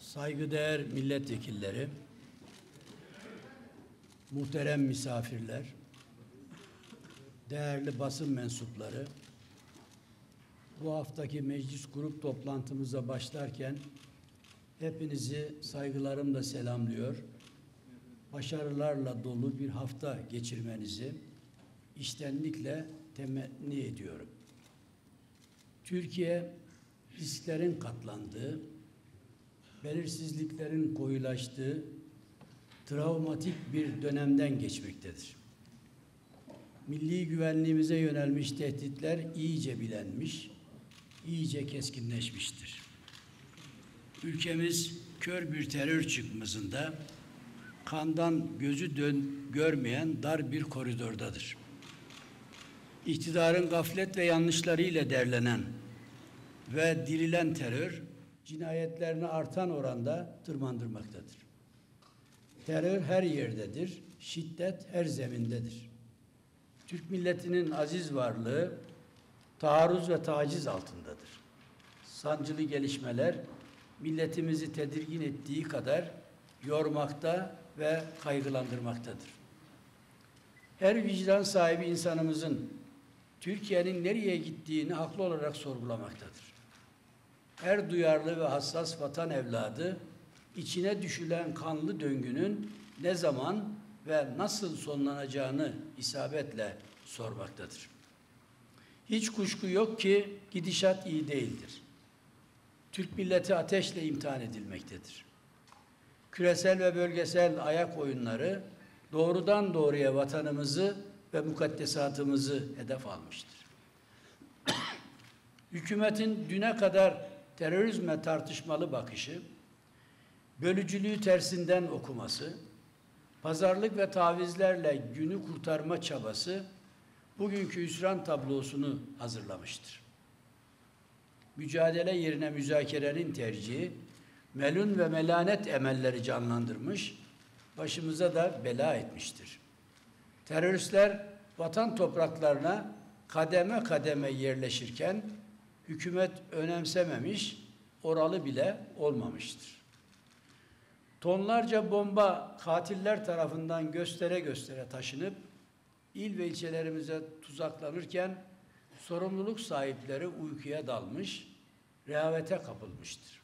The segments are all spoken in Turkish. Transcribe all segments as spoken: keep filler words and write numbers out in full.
Saygıdeğer milletvekilleri, muhterem misafirler, değerli basın mensupları, bu haftaki meclis grup toplantımıza başlarken hepinizi saygılarımla selamlıyor, başarılarla dolu bir hafta geçirmenizi içtenlikle temenni ediyorum. Türkiye risklerin katlandığı, belirsizliklerin koyulaştığı travmatik bir dönemden geçmektedir. Milli güvenliğimize yönelmiş tehditler iyice bilenmiş, iyice keskinleşmiştir. Ülkemiz kör bir terör çıkmazında, kandan gözü dön görmeyen dar bir koridordadır. İktidarın gaflet ve yanlışlarıyla derlenen ve dirilen terör, cinayetlerini artan oranda tırmandırmaktadır. Terör her yerdedir, şiddet her zemindedir. Türk milletinin aziz varlığı taarruz ve taciz altındadır. Sancılı gelişmeler milletimizi tedirgin ettiği kadar yormakta ve kaygılandırmaktadır. Her vicdan sahibi insanımızın Türkiye'nin nereye gittiğini haklı olarak sorgulamaktadır. Her duyarlı ve hassas vatan evladı içine düşülen kanlı döngünün ne zaman ve nasıl sonlanacağını isabetle sormaktadır. Hiç kuşku yok ki gidişat iyi değildir. Türk milleti ateşle imtihan edilmektedir. Küresel ve bölgesel ayak oyunları doğrudan doğruya vatanımızı ve mukaddesatımızı hedef almıştır. Hükümetin düne kadar terörizme tartışmalı bakışı, bölücülüğü tersinden okuması, pazarlık ve tavizlerle günü kurtarma çabası bugünkü hüsran tablosunu hazırlamıştır. Mücadele yerine müzakerenin tercihi, melun ve melanet emelleri canlandırmış, başımıza da bela etmiştir. Teröristler vatan topraklarına kademe kademe yerleşirken, hükümet önemsememiş, oralı bile olmamıştır. Tonlarca bomba katiller tarafından göstere göstere taşınıp, il ve ilçelerimize tuzaklanırken, sorumluluk sahipleri uykuya dalmış, rehavete kapılmıştır.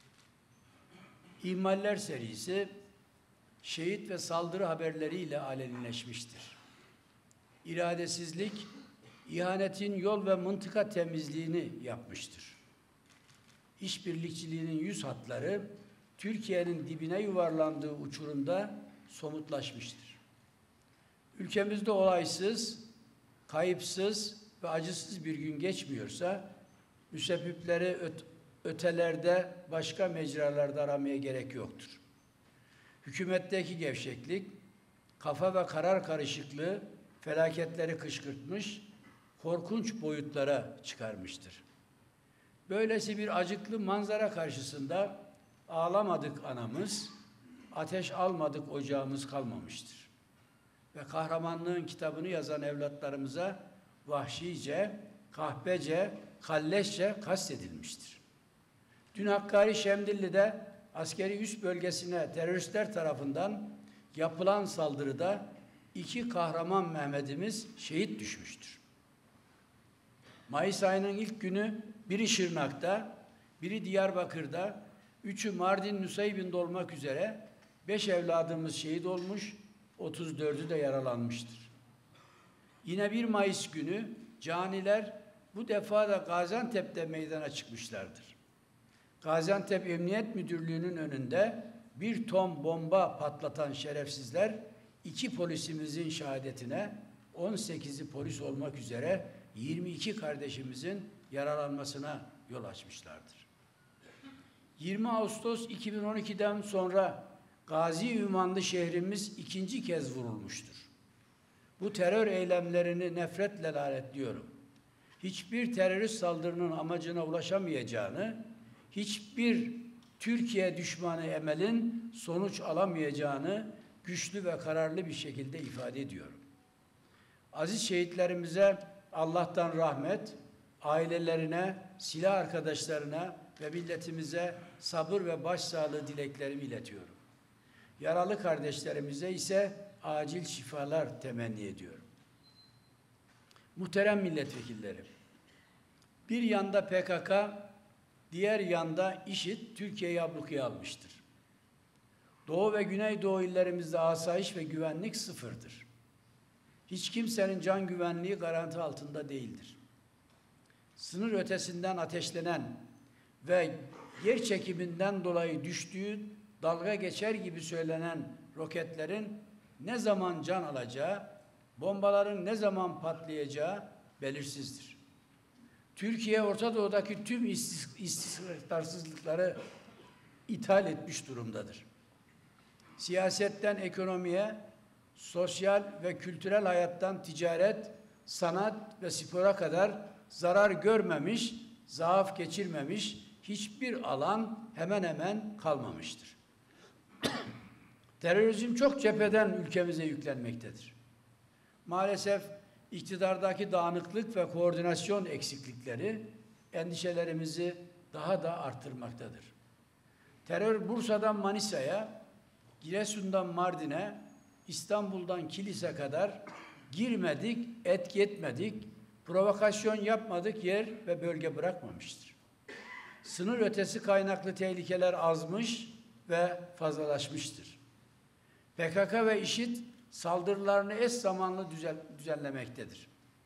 İhmaller serisi, şehit ve saldırı haberleriyle alenileşmiştir. İradesizlik, ihanetin yol ve mıntıka temizliğini yapmıştır. İşbirlikçiliğinin yüz hatları, Türkiye'nin dibine yuvarlandığı uçurumda somutlaşmıştır. Ülkemizde olaysız, kayıpsız ve acısız bir gün geçmiyorsa, müsebbipleri öt ötelerde, başka mecralarda aramaya gerek yoktur. Hükümetteki gevşeklik, kafa ve karar karışıklığı felaketleri kışkırtmış, korkunç boyutlara çıkarmıştır. Böylesi bir acıklı manzara karşısında ağlamadık anamız, ateş almadık ocağımız kalmamıştır. Ve kahramanlığın kitabını yazan evlatlarımıza vahşice, kahpece, kalleşçe kastedilmiştir. Dün Hakkari Şemdilli'de askeri üs bölgesine teröristler tarafından yapılan saldırıda iki kahraman Mehmet'imiz şehit düşmüştür. Mayıs ayının ilk günü biri Şırnak'ta, biri Diyarbakır'da, üçü Mardin Nusaybin'de olmak üzere beş evladımız şehit olmuş, otuz dördü de yaralanmıştır. Yine bir Mayıs günü caniler bu defa da Gaziantep'te meydana çıkmışlardır. Gaziantep Emniyet Müdürlüğü'nün önünde bir ton bomba patlatan şerefsizler iki polisimizin şehadetine, on sekizi polis olmak üzere yirmi iki kardeşimizin yaralanmasına yol açmışlardır. yirmi Ağustos iki bin on iki'den sonra Gazi ünvanlı şehrimiz ikinci kez vurulmuştur. Bu terör eylemlerini nefretle lanetliyorum. Hiçbir terörist saldırının amacına ulaşamayacağını, hiçbir Türkiye düşmanı emelin sonuç alamayacağını güçlü ve kararlı bir şekilde ifade ediyorum. Aziz şehitlerimize Allah'tan rahmet, ailelerine, silah arkadaşlarına ve milletimize sabır ve başsağlığı dileklerimi iletiyorum. Yaralı kardeşlerimize ise acil şifalar temenni ediyorum. Muhterem milletvekillerim, bir yanda P K K, diğer yanda IŞİD Türkiye'yi ablukaya almıştır. Doğu ve Güneydoğu illerimizde asayiş ve güvenlik sıfırdır. Hiç kimsenin can güvenliği garanti altında değildir. Sınır ötesinden ateşlenen ve yer çekiminden dolayı düştüğü dalga geçer gibi söylenen roketlerin ne zaman can alacağı, bombaların ne zaman patlayacağı belirsizdir. Türkiye, Orta Doğu'daki tüm istikrarsızlıkları ithal etmiş durumdadır. Siyasetten ekonomiye, sosyal ve kültürel hayattan ticaret, sanat ve spora kadar zarar görmemiş, zaaf geçirmemiş hiçbir alan hemen hemen kalmamıştır. Terörizm çok cepheden ülkemize yüklenmektedir. Maalesef iktidardaki dağınıklık ve koordinasyon eksiklikleri endişelerimizi daha da arttırmaktadır. Terör Bursa'dan Manisa'ya, Giresun'dan Mardin'e, İstanbul'dan Kilis'e kadar girmedik, etki etmedik, provokasyon yapmadık yer ve bölge bırakmamıştır. Sınır ötesi kaynaklı tehlikeler azmış ve fazlalaşmıştır. P K K ve IŞİD saldırılarını eş zamanlı düzenlemektedir.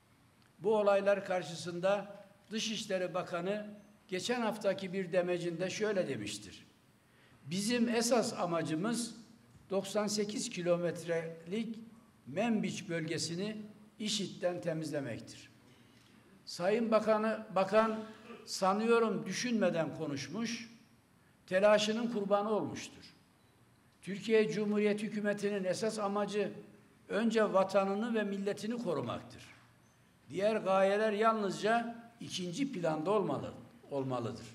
Bu olaylar karşısında Dışişleri Bakanı geçen haftaki bir demecinde şöyle demiştir: bizim esas amacımız doksan sekiz kilometrelik Menbiç bölgesini IŞİD'den temizlemektir. Sayın Bakanı, Bakan sanıyorum düşünmeden konuşmuş, telaşının kurbanı olmuştur. Türkiye Cumhuriyeti Hükümeti'nin esas amacı önce vatanını ve milletini korumaktır. Diğer gayeler yalnızca ikinci planda olmalı, olmalıdır.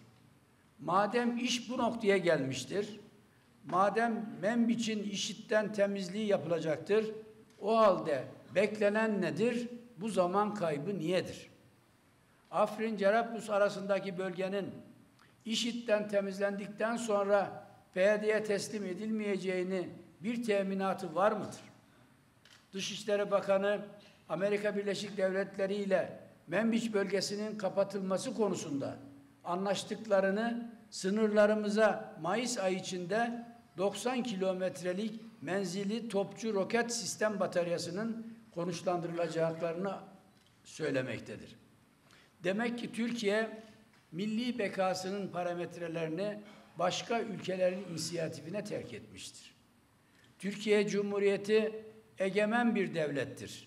Madem iş bu noktaya gelmiştir, madem Menbiç'in IŞİD'den temizliği yapılacaktır, o halde beklenen nedir? Bu zaman kaybı niyedir? Afrin-Cerablus arasındaki bölgenin IŞİD'den temizlendikten sonra P Y D'ye teslim edilmeyeceğini bir teminatı var mıdır? Dışişleri Bakanı Amerika Birleşik Devletleri ile Menbiç bölgesinin kapatılması konusunda anlaştıklarını sınırlarımıza Mayıs ayı içinde doksan kilometrelik menzilli topçu roket sistem bataryasının konuşlandırılacaklarını söylemektedir. Demek ki Türkiye milli bekasının parametrelerini başka ülkelerin inisiyatifine terk etmiştir. Türkiye Cumhuriyeti egemen bir devlettir.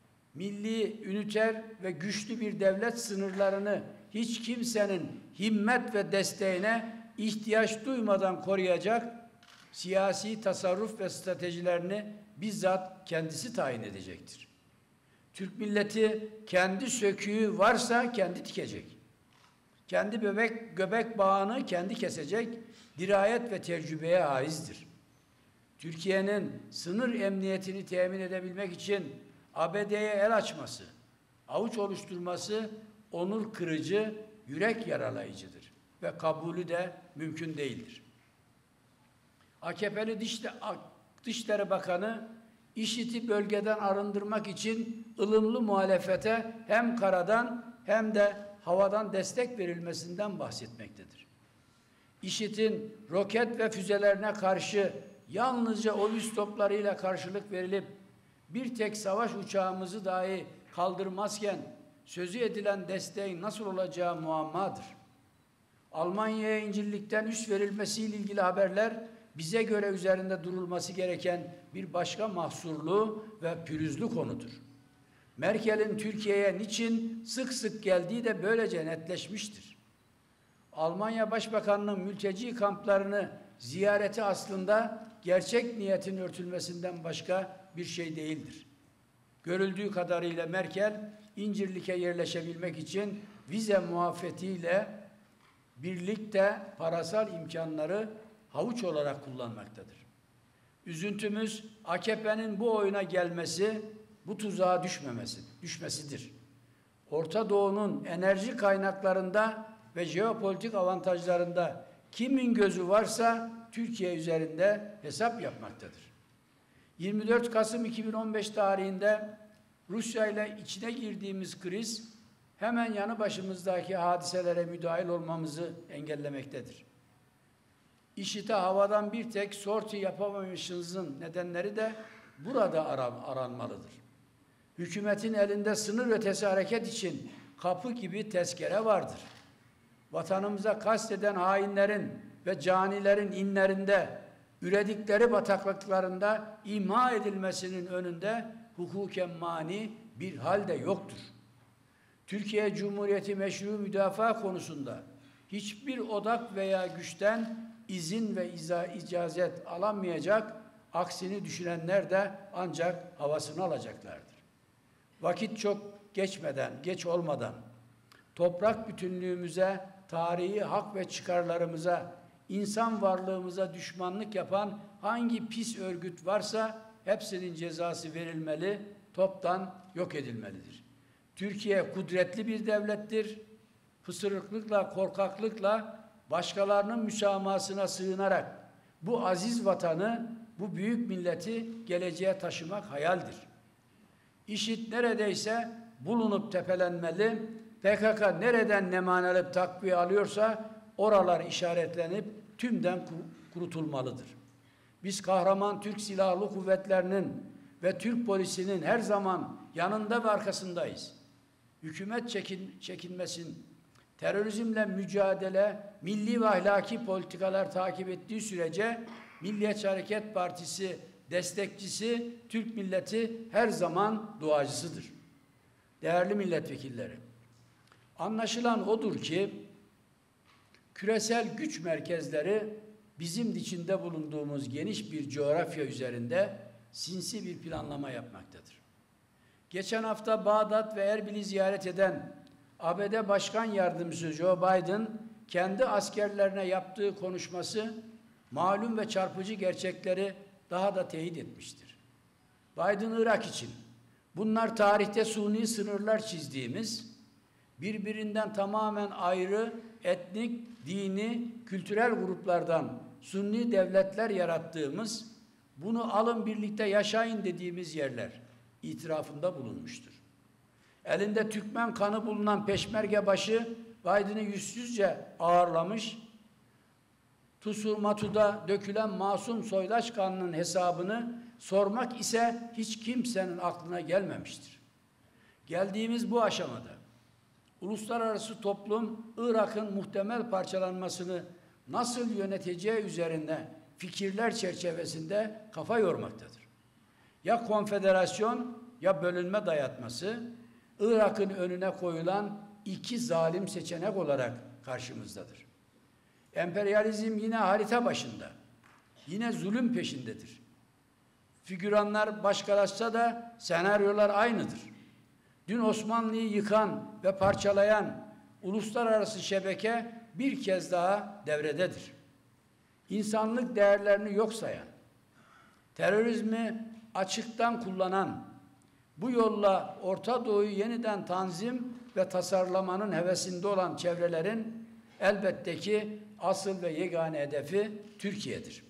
Milli, üniter ve güçlü bir devlet sınırlarını hiç kimsenin himmet ve desteğine ihtiyaç duymadan koruyacak, siyasi tasarruf ve stratejilerini bizzat kendisi tayin edecektir. Türk milleti kendi söküğü varsa kendi dikecek. Kendi bebek, göbek bağını kendi kesecek, dirayet ve tecrübeye haizdir. Türkiye'nin sınır emniyetini temin edebilmek için A B D'ye el açması, avuç oluşturması onur kırıcı, yürek yaralayıcıdır ve kabulü de mümkün değildir. A K P'li Dışişleri Bakanı IŞİD'i bölgeden arındırmak için ılımlı muhalefete hem karadan hem de havadan destek verilmesinden bahsetmektedir. IŞİD'in roket ve füzelerine karşı yalnızca obüs toplarıyla karşılık verilip bir tek savaş uçağımızı dahi kaldırmazken sözü edilen desteğin nasıl olacağı muammadır. Almanya'ya İncirlik'ten üs verilmesiyle ilgili haberler bize göre üzerinde durulması gereken bir başka mahsurlu ve pürüzlü konudur. Merkel'in Türkiye'ye niçin sık sık geldiği de böylece netleşmiştir. Almanya Başbakanı'nın mülteci kamplarını ziyareti aslında gerçek niyetin örtülmesinden başka bir şey değildir. Görüldüğü kadarıyla Merkel, İncirlik'e yerleşebilmek için vize muafiyetiyle birlikte parasal imkanları havuç olarak kullanmaktadır. Üzüntümüz A K P'nin bu oyuna gelmesi, bu tuzağa düşmemesi, düşmesidir. Orta Doğu'nun enerji kaynaklarında ve jeopolitik avantajlarında kimin gözü varsa Türkiye üzerinde hesap yapmaktadır. yirmi dört Kasım iki bin on beş tarihinde Rusya ile içine girdiğimiz kriz hemen yanı başımızdaki hadiselere müdahil olmamızı engellemektedir. İŞİD'e havadan bir tek sorti yapamamışımızın nedenleri de burada aran, aranmalıdır. Hükümetin elinde sınır ötesi hareket için kapı gibi tezkere vardır. Vatanımıza kasteden hainlerin ve canilerin inlerinde, üredikleri bataklıklarında imha edilmesinin önünde hukuken mani bir hal de yoktur. Türkiye Cumhuriyeti meşru müdafaa konusunda hiçbir odak veya güçten izin ve icazet alamayacak, aksini düşünenler de ancak havasını alacaklardır. Vakit çok geçmeden, geç olmadan, toprak bütünlüğümüze, tarihi hak ve çıkarlarımıza, insan varlığımıza düşmanlık yapan hangi pis örgüt varsa hepsinin cezası verilmeli, toptan yok edilmelidir. Türkiye kudretli bir devlettir. Fısırıklıkla, korkaklıkla başkalarının müsamahasına sığınarak bu aziz vatanı, bu büyük milleti geleceğe taşımak hayaldir. İŞİD neredeyse bulunup tepelenmeli, P K K nereden neman alıp takviye alıyorsa oralar işaretlenip tümden kurutulmalıdır. Biz kahraman Türk Silahlı Kuvvetleri'nin ve Türk polisinin her zaman yanında ve arkasındayız. Hükümet çekin, çekinmesin, terörizmle mücadele, milli ve ahlaki politikalar takip ettiği sürece Milliyetçi Hareket Partisi destekçisi, Türk milleti her zaman duacısıdır. Değerli milletvekilleri, anlaşılan odur ki küresel güç merkezleri bizim içinde bulunduğumuz geniş bir coğrafya üzerinde sinsi bir planlama yapmaktadır. Geçen hafta Bağdat ve Erbil'i ziyaret eden A B D Başkan Yardımcısı Joe Biden kendi askerlerine yaptığı konuşması malum ve çarpıcı gerçekleri daha da teyit etmiştir. Biden Irak için bunlar tarihte suni sınırlar çizdiğimiz, birbirinden tamamen ayrı etnik, dini, kültürel gruplardan Sunni devletler yarattığımız, bunu alın birlikte yaşayın dediğimiz yerler itirafında bulunmuştur. Elinde Türkmen kanı bulunan peşmerge başı Biden'ı yüzsüzce ağırlamış, Tusurmatu'da dökülen masum soydaş kanının hesabını sormak ise hiç kimsenin aklına gelmemiştir. Geldiğimiz bu aşamada uluslararası toplum Irak'ın muhtemel parçalanmasını nasıl yöneteceği üzerinde fikirler çerçevesinde kafa yormaktadır. Ya konfederasyon ya bölünme dayatması Irak'ın önüne koyulan iki zalim seçenek olarak karşımızdadır. Emperyalizm yine harita başında, yine zulüm peşindedir. Figüranlar başkalaşsa da senaryolar aynıdır. Dün Osmanlı'yı yıkan ve parçalayan uluslararası şebeke bir kez daha devrededir. İnsanlık değerlerini yok sayan, terörizmi açıktan kullanan, bu yolla Orta Doğu'yu yeniden tanzim ve tasarlamanın hevesinde olan çevrelerin elbette ki asıl ve yegane hedefi Türkiye'dir.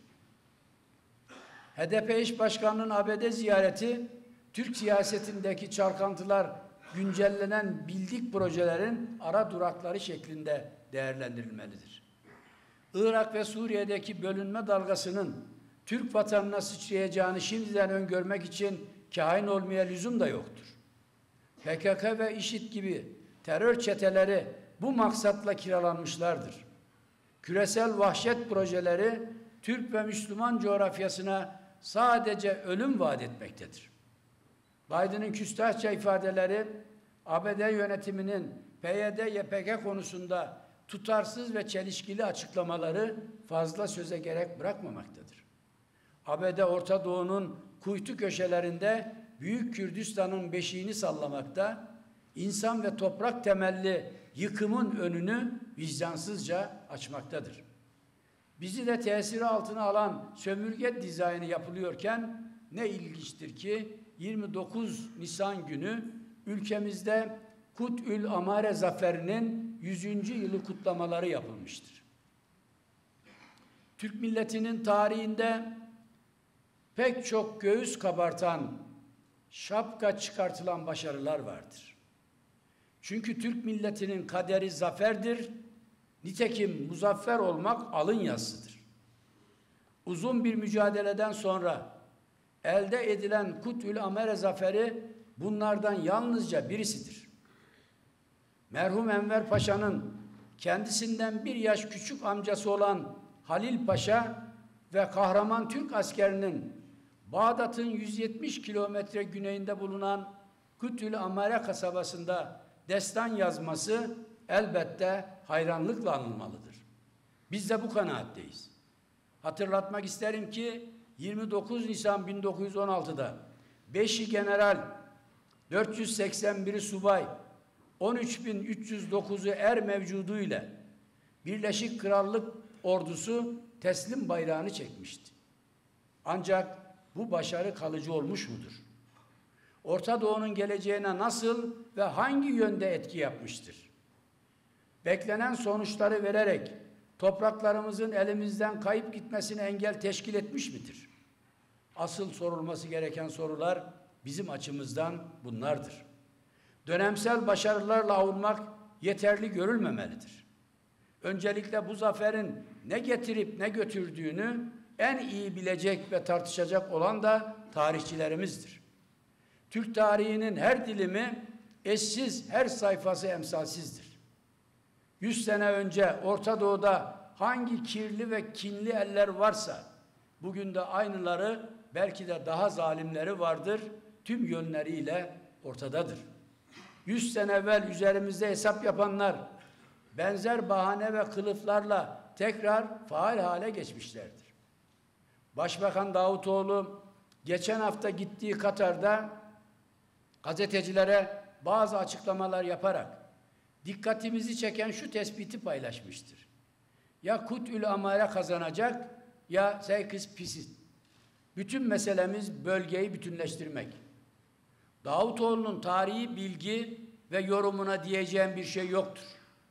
H D P eş başkanının A B D ziyareti, Türk siyasetindeki çalkantılar güncellenen bildik projelerin ara durakları şeklinde değerlendirilmelidir. Irak ve Suriye'deki bölünme dalgasının Türk vatanına sıçrayacağını şimdiden öngörmek için kahin olmaya lüzum da yoktur. P K K ve İŞİD gibi terör çeteleri bu maksatla kiralanmışlardır. Küresel vahşet projeleri Türk ve Müslüman coğrafyasına sadece ölüm vaat etmektedir. Biden'ın küstahça ifadeleri A B D yönetiminin P Y D Y P G konusunda tutarsız ve çelişkili açıklamaları fazla söze gerek bırakmamaktadır. A B D Orta Doğu'nun kuytu köşelerinde Büyük Kürdistan'ın beşiğini sallamakta, insan ve toprak temelli yıkımın önünü vicdansızca açmaktadır. Bizi de tesiri altına alan sömürge dizaynı yapılıyorken ne ilginçtir ki yirmi dokuz Nisan günü ülkemizde Kut'ül Amare Zaferi'nin yüzüncü yılı kutlamaları yapılmıştır. Türk milletinin tarihinde pek çok göğüs kabartan, şapka çıkartılan başarılar vardır. Çünkü Türk milletinin kaderi zaferdir. Nitekim muzaffer olmak alın yazısıdır. Uzun bir mücadeleden sonra elde edilen Kut'ül Amare Zaferi bunlardan yalnızca birisidir. Merhum Enver Paşa'nın kendisinden bir yaş küçük amcası olan Halil Paşa ve kahraman Türk askerinin Bağdat'ın yüz yetmiş kilometre güneyinde bulunan Kut'ül Amare kasabasında destan yazması elbette hayranlıkla anılmalıdır. Biz de bu kanaatteyiz. Hatırlatmak isterim ki yirmi dokuz Nisan bin dokuz yüz on altı'da beşi general, dört yüz seksen biri subay, on üç bin üç yüz dokuzu er mevcudu ile Birleşik Krallık ordusu teslim bayrağını çekmişti. Ancak bu başarı kalıcı olmuş mudur? Orta Doğu'nun geleceğine nasıl ve hangi yönde etki yapmıştır? Beklenen sonuçları vererek topraklarımızın elimizden kayıp gitmesine engel teşkil etmiş midir? Asıl sorulması gereken sorular bizim açımızdan bunlardır. Dönemsel başarılarla avunmak yeterli görülmemelidir. Öncelikle bu zaferin ne getirip ne götürdüğünü en iyi bilecek ve tartışacak olan da tarihçilerimizdir. Türk tarihinin her dilimi eşsiz, her sayfası emsalsizdir. Yüz sene önce Orta Doğu'da hangi kirli ve kinli eller varsa, bugün de aynıları, belki de daha zalimleri vardır, tüm yönleriyle ortadadır. Yüz sene evvel üzerimizde hesap yapanlar, benzer bahane ve kılıflarla tekrar faal hale geçmişlerdir. Başbakan Davutoğlu, geçen hafta gittiği Katar'da gazetecilere bazı açıklamalar yaparak dikkatimizi çeken şu tespiti paylaşmıştır. Ya Kut'ül Amare kazanacak ya Seykiz Pisit. Bütün meselemiz bölgeyi bütünleştirmek. Davutoğlu'nun tarihi bilgi ve yorumuna diyeceğim bir şey yoktur.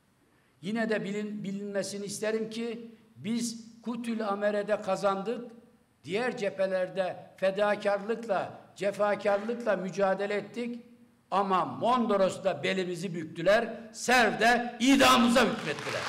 Yine de bilin, bilinmesini isterim ki biz Kut'ül Amare'de kazandık, diğer cephelerde fedakarlıkla, cefakarlıkla mücadele ettik ama Mondros'ta belimizi büktüler, Serv'de idamımıza hükmettiler.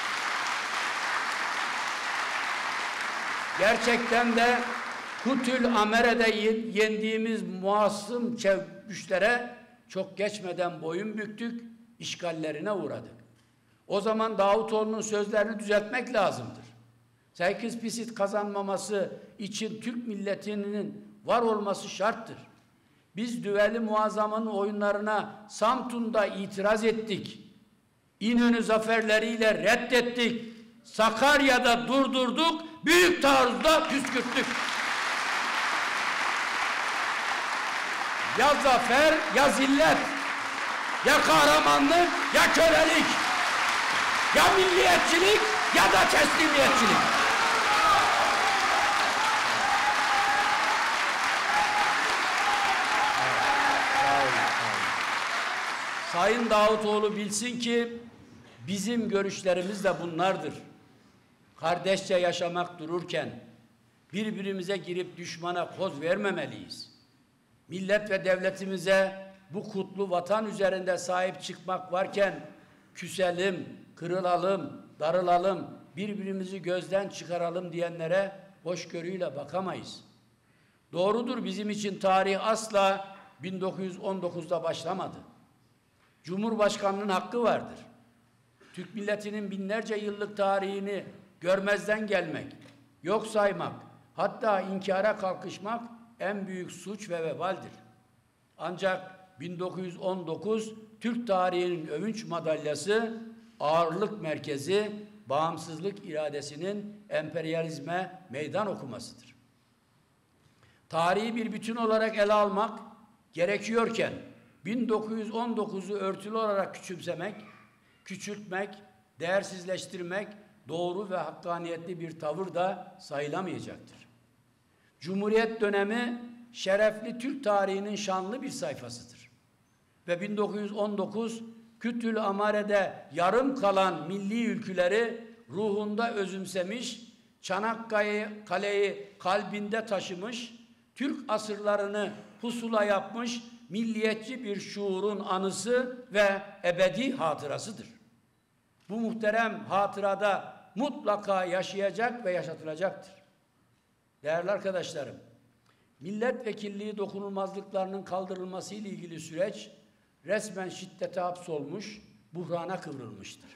Gerçekten de Kut'ül Amare'de yendiğimiz muassım güçlere çok geçmeden boyun büktük, işgallerine uğradık. O zaman Davutoğlu'nun sözlerini düzeltmek lazımdır. Seykiz Pisit kazanmaması için Türk milletinin var olması şarttır. Biz Düveli Muazzam'ın oyunlarına Samsun'da itiraz ettik. İnönü zaferleriyle reddettik. Sakarya'da durdurduk, büyük taarruzda püskürttük. Ya zafer, ya zillet, ya kahramanlık, ya kölelik, ya milliyetçilik, ya da teslimiyetçilik. Sayın Davutoğlu bilsin ki bizim görüşlerimiz de bunlardır. Kardeşçe yaşamak dururken birbirimize girip düşmana koz vermemeliyiz. Millet ve devletimize bu kutlu vatan üzerinde sahip çıkmak varken küselim, kırılalım, darılalım, birbirimizi gözden çıkaralım diyenlere hoşgörüyle bakamayız. Doğrudur, bizim için tarih asla bin dokuz yüz on dokuz'da başlamadı. Cumhurbaşkanının hakkı vardır. Türk milletinin binlerce yıllık tarihini görmezden gelmek, yok saymak, hatta inkara kalkışmak en büyük suç ve vebaldir. Ancak bin dokuz yüz on dokuz Türk tarihinin övünç madalyası, ağırlık merkezi, bağımsızlık iradesinin emperyalizme meydan okumasıdır. Tarihi bir bütün olarak ele almak gerekiyorken bin dokuz yüz on dokuz'u örtülü olarak küçümsemek, küçültmek, değersizleştirmek doğru ve hakkaniyetli bir tavır da sayılamayacaktır. Cumhuriyet dönemi şerefli Türk tarihinin şanlı bir sayfasıdır. ve bin dokuz yüz on dokuz Kütül Amare'de yarım kalan milli ülküleri ruhunda özümsemiş, Çanakkale'yi kaleyi kalbinde taşımış, Türk asırlarını pusula yapmış milliyetçi bir şuurun anısı ve ebedi hatırasıdır. Bu muhterem hatırada mutlaka yaşayacak ve yaşatılacaktır. Değerli arkadaşlarım, milletvekilliği dokunulmazlıklarının kaldırılması ile ilgili süreç resmen şiddete hapsolmuş, buhrana kıvrılmıştır.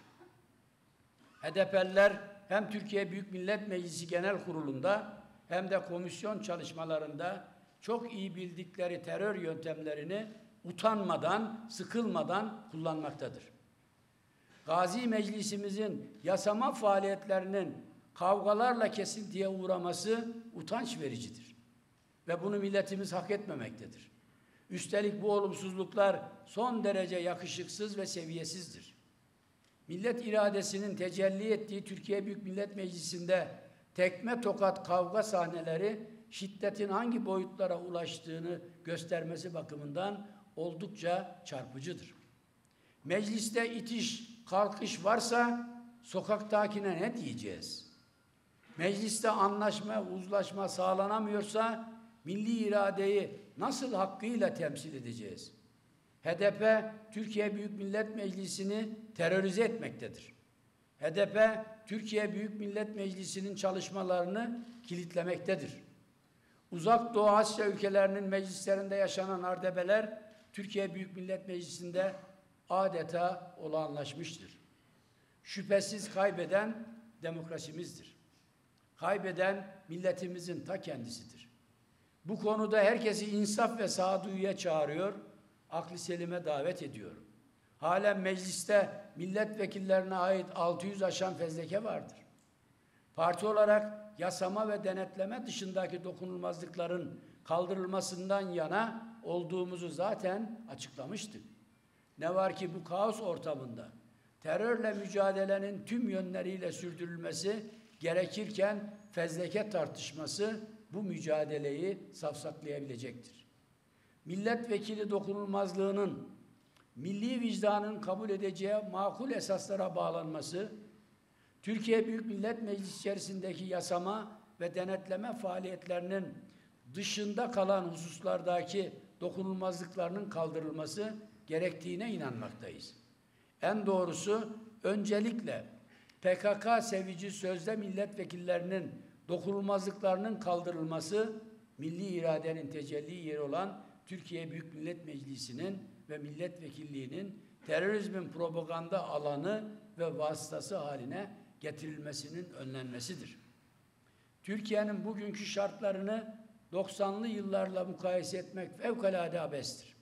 H D P'liler hem Türkiye Büyük Millet Meclisi Genel Kurulu'nda hem de komisyon çalışmalarında çok iyi bildikleri terör yöntemlerini utanmadan, sıkılmadan kullanmaktadır. Gazi Meclisimizin yasama faaliyetlerinin kavgalarla kesintiye uğraması utanç vericidir. Ve bunu milletimiz hak etmemektedir. Üstelik bu olumsuzluklar son derece yakışıksız ve seviyesizdir. Millet iradesinin tecelli ettiği Türkiye Büyük Millet Meclisi'nde tekme tokat kavga sahneleri şiddetin hangi boyutlara ulaştığını göstermesi bakımından oldukça çarpıcıdır. Mecliste itiş, kalkış varsa sokaktakine ne diyeceğiz? Mecliste anlaşma, uzlaşma sağlanamıyorsa milli iradeyi nasıl hakkıyla temsil edeceğiz? H D P, Türkiye Büyük Millet Meclisi'ni terörize etmektedir. H D P, Türkiye Büyük Millet Meclisi'nin çalışmalarını kilitlemektedir. Uzak Doğu Asya ülkelerinin meclislerinde yaşanan ardebeler, Türkiye Büyük Millet Meclisi'nde adeta olağanlaşmıştır. Şüphesiz kaybeden demokrasimizdir. Kaybeden milletimizin ta kendisidir. Bu konuda herkesi insaf ve sağduyuya çağırıyor, aklı selime davet ediyor. Halen mecliste milletvekillerine ait altı yüz aşan fezleke vardır. Parti olarak yasama ve denetleme dışındaki dokunulmazlıkların kaldırılmasından yana olduğumuzu zaten açıklamıştık. Ne var ki bu kaos ortamında terörle mücadelenin tüm yönleriyle sürdürülmesi gerekirken fezleke tartışması bu mücadeleyi safsaklayabilecektir. Milletvekili dokunulmazlığının milli vicdanın kabul edeceği makul esaslara bağlanması, Türkiye Büyük Millet Meclisi içerisindeki yasama ve denetleme faaliyetlerinin dışında kalan hususlardaki dokunulmazlıklarının kaldırılması gerektiğine inanmaktayız. En doğrusu öncelikle P K K sevici sözde milletvekillerinin dokunulmazlıklarının kaldırılması, milli iradenin tecelli yeri olan Türkiye Büyük Millet Meclisi'nin ve milletvekilliğinin terörizmin propaganda alanı ve vasıtası haline getirilmesinin önlenmesidir. Türkiye'nin bugünkü şartlarını doksanlı yıllarla mukayese etmek fevkalade abestir.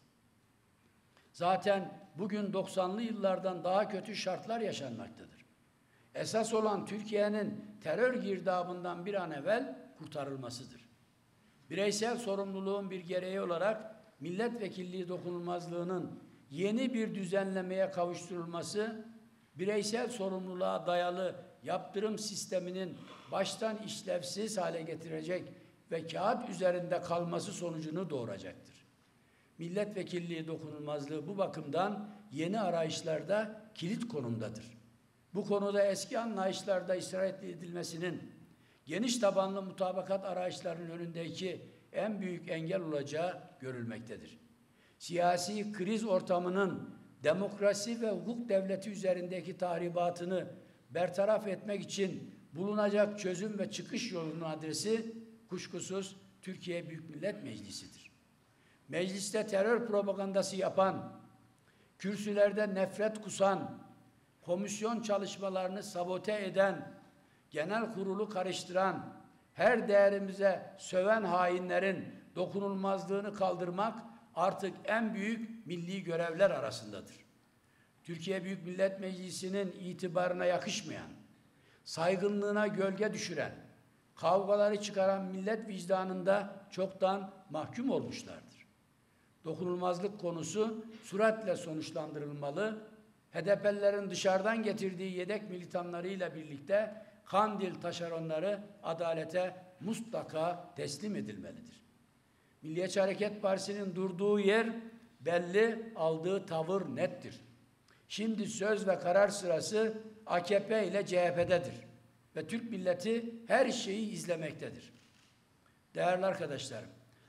Zaten bugün doksanlı yıllardan daha kötü şartlar yaşanmaktadır. Esas olan Türkiye'nin terör girdabından bir an evvel kurtarılmasıdır. Bireysel sorumluluğun bir gereği olarak milletvekilliği dokunulmazlığının yeni bir düzenlemeye kavuşturulması, bireysel sorumluluğa dayalı yaptırım sisteminin baştan işlevsiz hale getirecek ve kağıt üzerinde kalması sonucunu doğuracaktır. Milletvekilliği dokunulmazlığı bu bakımdan yeni arayışlarda kilit konumdadır. Bu konuda eski anlayışlarda ısrar edilmesinin geniş tabanlı mutabakat arayışlarının önündeki en büyük engel olacağı görülmektedir. Siyasi kriz ortamının demokrasi ve hukuk devleti üzerindeki tahribatını bertaraf etmek için bulunacak çözüm ve çıkış yolunun adresi kuşkusuz Türkiye Büyük Millet Meclisi'dir. Mecliste terör propagandası yapan, kürsülerde nefret kusan, komisyon çalışmalarını sabote eden, genel kurulu karıştıran, her değerimize söven hainlerin dokunulmazlığını kaldırmak artık en büyük milli görevler arasındadır. Türkiye Büyük Millet Meclisi'nin itibarına yakışmayan, saygınlığına gölge düşüren, kavgaları çıkaran millet vicdanında çoktan mahkum olmuşlardır. Dokunulmazlık konusu süratle sonuçlandırılmalı, H D P'lilerin dışarıdan getirdiği yedek militanlarıyla birlikte Kandil taşeronları adalete mutlaka teslim edilmelidir. Milliyetçi Hareket Partisi'nin durduğu yer belli, aldığı tavır nettir. Şimdi söz ve karar sırası A K P ile C H P'dedir. Ve Türk milleti her şeyi izlemektedir. Değerli arkadaşlarım,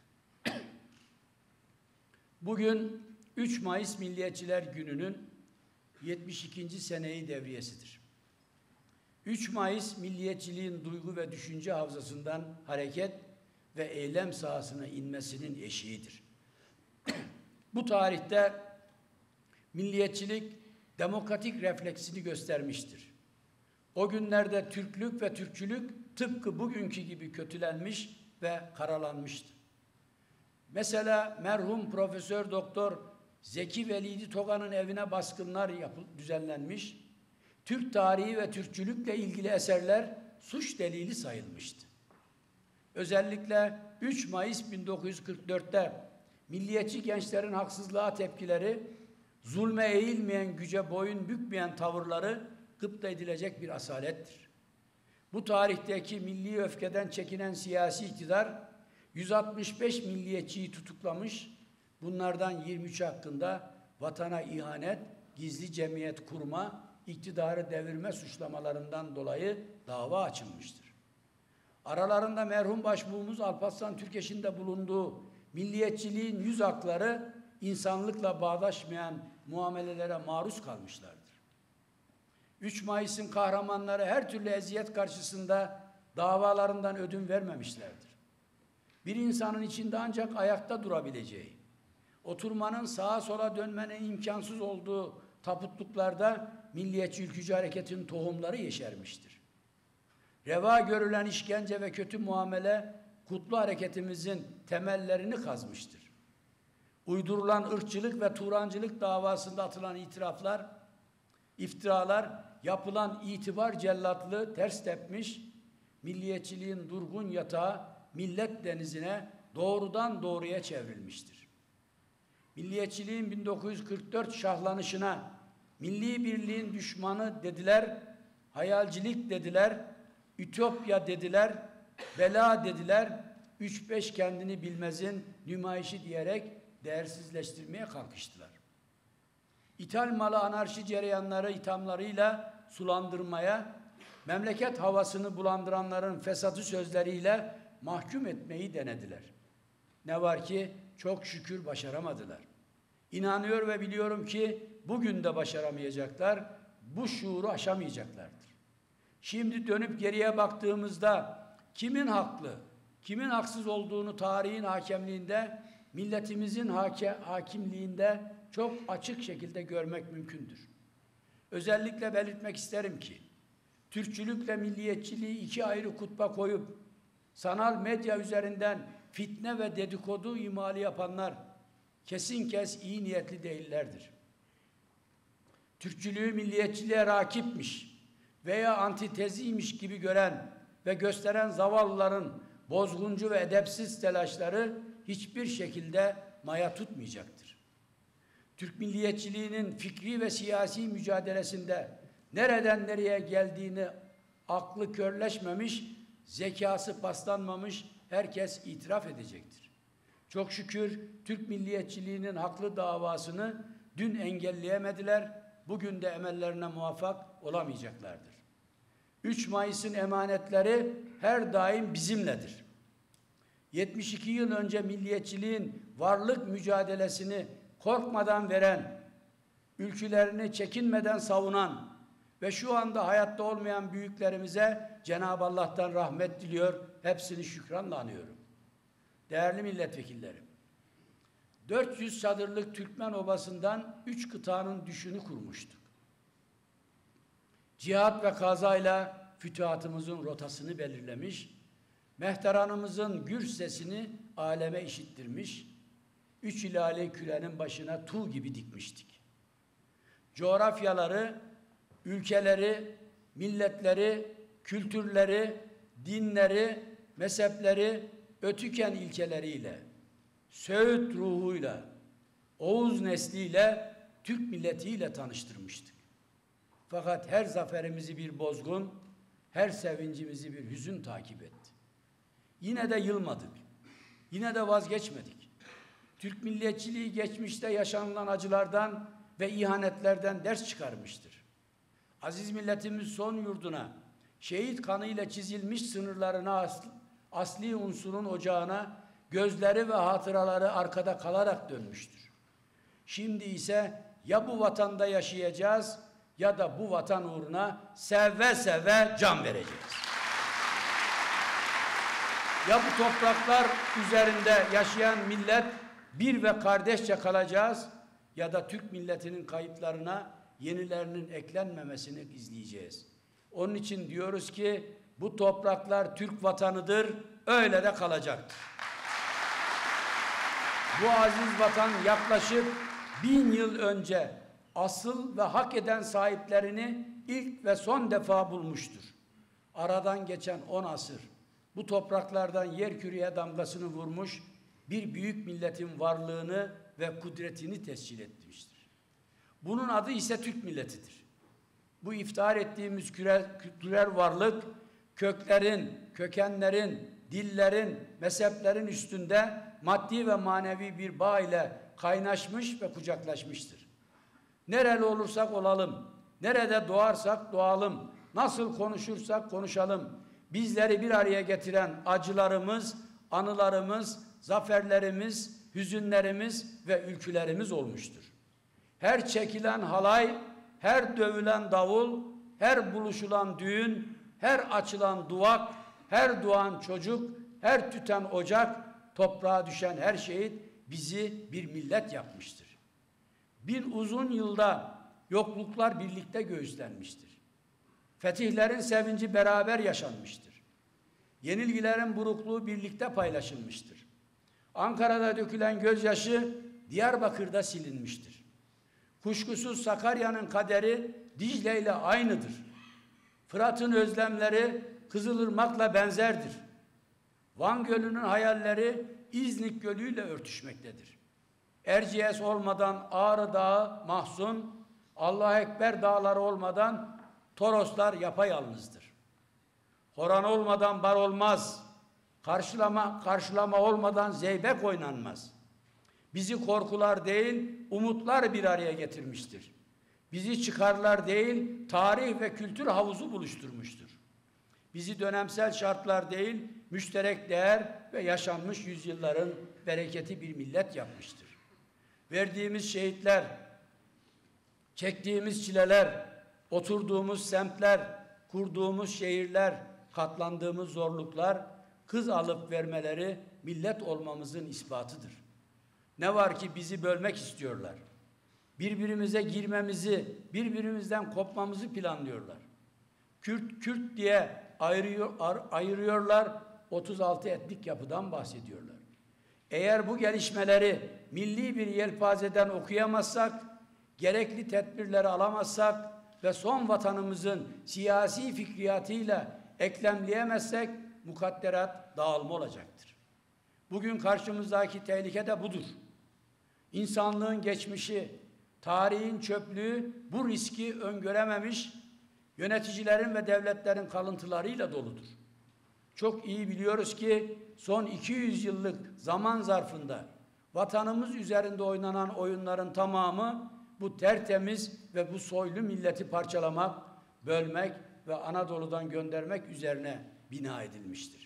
bugün üç Mayıs Milliyetçiler Günü'nün yetmiş ikinci seneyi devriyesidir. üç Mayıs milliyetçiliğin duygu ve düşünce havzasından hareket ve eylem sahasına inmesinin eşiğidir. Bu tarihte milliyetçilik demokratik refleksini göstermiştir. O günlerde Türklük ve Türkçülük tıpkı bugünkü gibi kötülenmiş ve karalanmıştı. Mesela merhum Profesör Doktor Zeki Velidi Toga'nın evine baskınlar yapı, düzenlenmiş, Türk tarihi ve Türkçülükle ilgili eserler suç delili sayılmıştı. Özellikle üç Mayıs bin dokuz yüz kırk dört'te milliyetçi gençlerin haksızlığa tepkileri, zulme eğilmeyen, güce boyun bükmeyen tavırları gıpta edilecek bir asalettir. Bu tarihteki milli öfkeden çekinen siyasi iktidar yüz altmış beş milliyetçiyi tutuklamış, bunlardan yirmi üç hakkında vatana ihanet, gizli cemiyet kurma, iktidarı devirme suçlamalarından dolayı dava açılmıştır. Aralarında merhum başbuğumuz Alparslan Türkeş'in de bulunduğu milliyetçiliğin yüz hakları insanlıkla bağdaşmayan muamelelere maruz kalmışlardır. üç Mayıs'ın kahramanları her türlü eziyet karşısında davalarından ödün vermemişlerdir. Bir insanın içinde ancak ayakta durabileceği, oturmanın, sağa sola dönmenin imkansız olduğu taputluklarda milliyetçi ülkücü hareketin tohumları yeşermiştir. Reva görülen işkence ve kötü muamele kutlu hareketimizin temellerini kazmıştır. Uydurulan ırkçılık ve Turancılık davasında atılan itiraflar, iftiralar, yapılan itibar cellatlığı ters tepmiş, milliyetçiliğin durgun yatağı millet denizine doğrudan doğruya çevrilmiştir. Milliyetçiliğin bin dokuz yüz kırk dört şahlanışına milli birliğin düşmanı dediler, hayalcilik dediler, ütopya dediler, bela dediler, üç beş kendini bilmezin nümayişi diyerek değersizleştirmeye kalkıştılar. İthal malı anarşi cereyanları ithamlarıyla sulandırmaya, memleket havasını bulandıranların fesatı sözleriyle mahkum etmeyi denediler. Ne var ki çok şükür başaramadılar. İnanıyor ve biliyorum ki bugün de başaramayacaklar, bu şuuru aşamayacaklardır. Şimdi dönüp geriye baktığımızda kimin haklı, kimin haksız olduğunu tarihin hakemliğinde, milletimizin hake, hakimliğinde çok açık şekilde görmek mümkündür. Özellikle belirtmek isterim ki, Türkçülükle milliyetçiliği iki ayrı kutba koyup, sanal medya üzerinden fitne ve dedikodu imali yapanlar, kesin kes iyi niyetli değillerdir. Türkçülüğü milliyetçiliğe rakipmiş veya antiteziymiş gibi gören ve gösteren zavallıların bozguncu ve edepsiz telaşları hiçbir şekilde maya tutmayacaktır. Türk milliyetçiliğinin fikri ve siyasi mücadelesinde nereden nereye geldiğini aklı körleşmemiş, zekası paslanmamış herkes itiraf edecektir. Çok şükür Türk milliyetçiliğinin haklı davasını dün engelleyemediler, bugün de emellerine muvaffak olamayacaklardır. üç Mayıs'ın emanetleri her daim bizimledir. yetmiş iki yıl önce milliyetçiliğin varlık mücadelesini korkmadan veren, ülkülerini çekinmeden savunan ve şu anda hayatta olmayan büyüklerimize Cenab-ı Allah'tan rahmet diliyor, hepsini şükranla anıyorum. Değerli milletvekillerim, dört yüz çadırlık Türkmen Obası'ndan üç kıtanın düşünü kurmuştuk. Cihat ve kazayla fütühatımızın rotasını belirlemiş, mehteranımızın gür sesini aleme işittirmiş, üç hilali kürenin başına tuğ gibi dikmiştik. Coğrafyaları, ülkeleri, milletleri, kültürleri, dinleri, mezhepleri, ötüken ilkeleriyle, Söğüt ruhuyla, Oğuz nesliyle, Türk milletiyle tanıştırmıştık. Fakat her zaferimizi bir bozgun, her sevincimizi bir hüzün takip etti. Yine de yılmadık, yine de vazgeçmedik. Türk milliyetçiliği geçmişte yaşanılan acılardan ve ihanetlerden ders çıkarmıştır. Aziz milletimiz son yurduna, şehit kanıyla çizilmiş sınırlarına, asl, asli unsurun ocağına gözleri ve hatıraları arkada kalarak dönmüştür. Şimdi ise ya bu vatanda yaşayacağız ya da bu vatan uğruna seve seve can vereceğiz. Ya bu topraklar üzerinde yaşayan millet bir ve kardeşçe kalacağız ya da Türk milletinin kayıplarına yenilerinin eklenmemesini izleyeceğiz. Onun için diyoruz ki bu topraklar Türk vatanıdır, öyle de kalacaktır. Bu aziz vatan yaklaşık bin yıl önce asıl ve hak eden sahiplerini ilk ve son defa bulmuştur. Aradan geçen on asır bu topraklardan yerküreye damgasını vurmuş bir büyük milletin varlığını ve kudretini tescil etmiştir. Bunun adı ise Türk milletidir. Bu iftihar ettiğimiz kültürel varlık köklerin, kökenlerin, dillerin, mezheplerin üstünde maddi ve manevi bir bağ ile kaynaşmış ve kucaklaşmıştır. Nereli olursak olalım, nerede doğarsak doğalım, nasıl konuşursak konuşalım, bizleri bir araya getiren acılarımız, anılarımız, zaferlerimiz, hüzünlerimiz ve ülkülerimiz olmuştur. Her çekilen halay, her dövülen davul, her buluşulan düğün, her açılan duvak, her doğan çocuk, her tüten ocak, toprağa düşen her şehit bizi bir millet yapmıştır. Bin uzun yılda yokluklar birlikte göğüslenmiştir. Fetihlerin sevinci beraber yaşanmıştır. Yenilgilerin burukluğu birlikte paylaşılmıştır. Ankara'da dökülen gözyaşı Diyarbakır'da silinmiştir. Kuşkusuz Sakarya'nın kaderi Dicle ile aynıdır. Fırat'ın özlemleri Kızılırmak'la benzerdir. Van Gölü'nün hayalleri İznik Gölü ile örtüşmektedir. Erciyes olmadan Ağrı Dağı mahzun, Allahu Ekber dağları olmadan Toroslar yapayalnızdır. Horan olmadan bar olmaz. Karşılama, karşılama olmadan zeybek oynanmaz. Bizi korkular değil, umutlar bir araya getirmiştir. Bizi çıkarlar değil, tarih ve kültür havuzu buluşturmuştur. Bizi dönemsel şartlar değil, müşterek değer ve yaşanmış yüzyılların bereketi bir millet yapmıştır. Verdiğimiz şehitler, çektiğimiz çileler, oturduğumuz semtler, kurduğumuz şehirler, katlandığımız zorluklar, kız alıp vermeleri millet olmamızın ispatıdır. Ne var ki bizi bölmek istiyorlar. Birbirimize girmemizi, birbirimizden kopmamızı planlıyorlar. Kürt, Kürt diye ayırıyor, ayırıyorlar, otuz altı etnik yapıdan bahsediyorlar. Eğer bu gelişmeleri milli bir yelpazeden okuyamazsak, gerekli tedbirleri alamazsak ve son vatanımızın siyasi fikriyatıyla eklemleyemezsek mukadderat dağılma olacaktır. Bugün karşımızdaki tehlike de budur. İnsanlığın geçmişi, tarihin çöplüğü bu riski öngörememiş, yöneticilerin ve devletlerin kalıntılarıyla doludur. Çok iyi biliyoruz ki son iki yüz yıllık zaman zarfında vatanımız üzerinde oynanan oyunların tamamı bu tertemiz ve bu soylu milleti parçalamak, bölmek ve Anadolu'dan göndermek üzerine bina edilmiştir.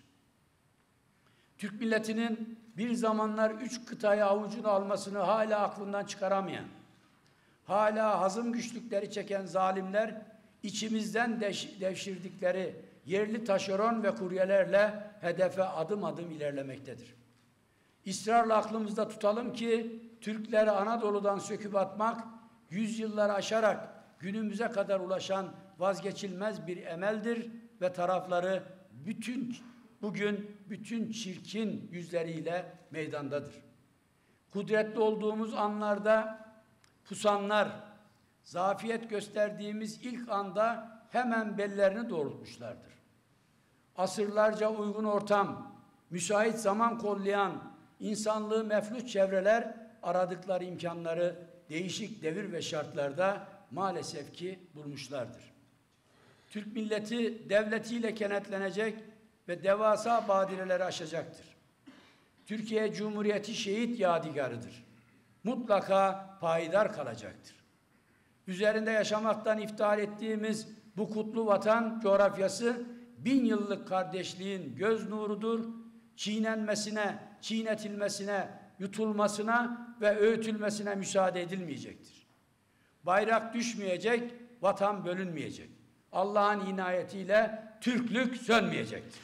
Türk milletinin bir zamanlar üç kıtayı avucuna almasını hala aklından çıkaramayan, hala hazım güçlükleri çeken zalimler içimizden devşirdikleri yerli taşeron ve kuryelerle hedefe adım adım ilerlemektedir. İsrarla aklımızda tutalım ki Türkleri Anadolu'dan söküp atmak, yüzyılları aşarak günümüze kadar ulaşan vazgeçilmez bir emeldir ve tarafları bütün bugün bütün çirkin yüzleriyle meydandadır. Kudretli olduğumuz anlarda pusanlar, zafiyet gösterdiğimiz ilk anda hemen bellerini doğrultmuşlardır. Asırlarca uygun ortam, müsait zaman kollayan insanlığı mefluç çevreler aradıkları imkanları değişik devir ve şartlarda maalesef ki bulmuşlardır. Türk milleti devletiyle kenetlenecek ve devasa badireleri aşacaktır. Türkiye Cumhuriyeti şehit yadigarıdır. Mutlaka payidar kalacaktır. Üzerinde yaşamaktan iftihar ettiğimiz bu kutlu vatan coğrafyası bin yıllık kardeşliğin göz nurudur. Çiğnenmesine, çiğnetilmesine, yutulmasına ve öğütülmesine müsaade edilmeyecektir. Bayrak düşmeyecek, vatan bölünmeyecek. Allah'ın inayetiyle Türklük sönmeyecektir.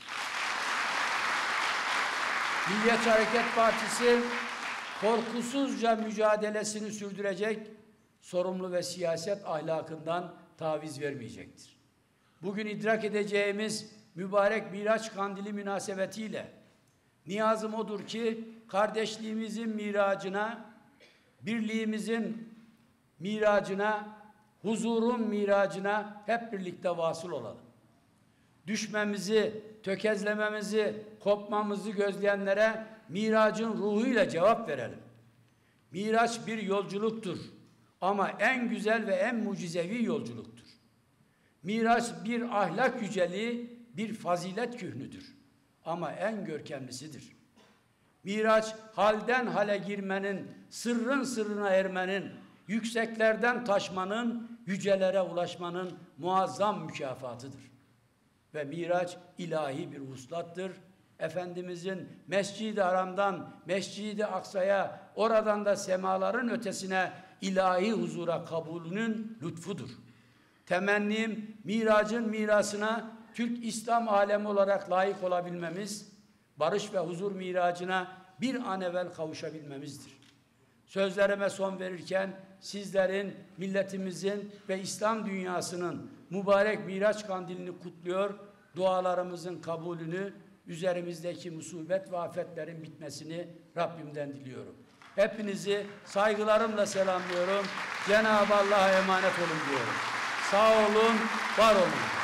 Milliyetçi Hareket Partisi korkusuzca mücadelesini sürdürecek, sorumlu ve siyaset ahlakından taviz vermeyecektir. Bugün idrak edeceğimiz mübarek Miraç Kandili münasebetiyle niyazım odur ki kardeşliğimizin miracına, birliğimizin miracına, huzurun miracına hep birlikte vasıl olalım. Düşmemizi, tökezlememizi, kopmamızı gözleyenlere miracın ruhuyla cevap verelim. Miraç bir yolculuktur ama en güzel ve en mucizevi yolculuktur. Miraç bir ahlak yüceliği, bir fazilet kühnüdür ama en görkemlisidir. Miraç halden hale girmenin, sırrın sırrına ermenin, yükseklerden taşmanın, yücelere ulaşmanın muazzam mükafatıdır. Ve Miraç ilahi bir vuslattır. Efendimizin Mescid-i Haram'dan Mescid-i Aksa'ya, oradan da semaların ötesine ilahi huzura kabulünün lütfudur. Temennim Miracın mirasına Türk İslam alemi olarak layık olabilmemiz, barış ve huzur miracına bir an evvel kavuşabilmemizdir. Sözlerime son verirken sizlerin, milletimizin ve İslam dünyasının mübarek Miraç Kandilini kutluyor, dualarımızın kabulünü, üzerimizdeki musibet ve afetlerin bitmesini Rabbimden diliyorum. Hepinizi saygılarımla selamlıyorum. Cenab-ı Allah'a emanet olun diyorum. Sağ olun, var olun.